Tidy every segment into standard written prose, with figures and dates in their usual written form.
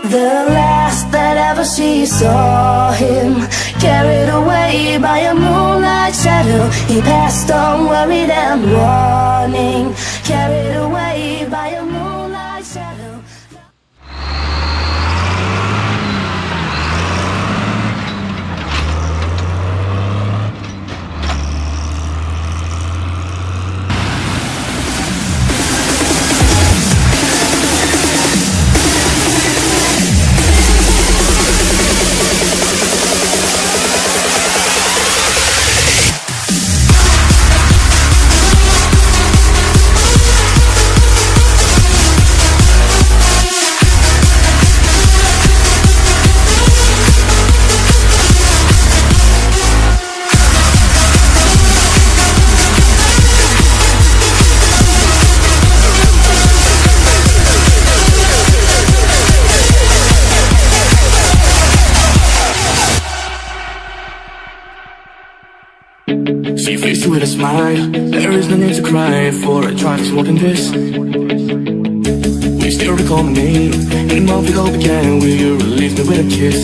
The last that ever she saw him, carried away by a moonlight shadow. He passed on worried and warning, carried away by a moonlight shadow. She faced you with a smile. There is no need to cry for a drive to walk in this. We still recall my name and the month it all began when you released me with a kiss.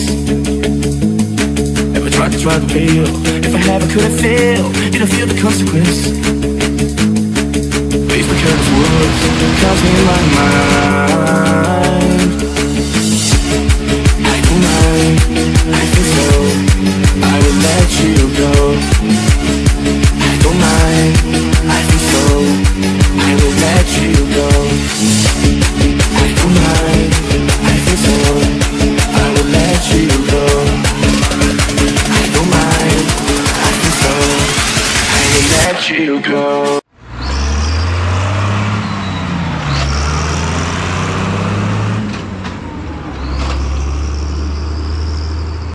Ever tried to feel? If I have, I couldn't feel. You don't feel the consequence. Please the careless words comes in my mind. I don't mind, I feel so. I will let you go. I don't mind, I feel so. I will let you go. I don't mind, I feel so. I will let you go. I don't mind, I feel so. I will let you go.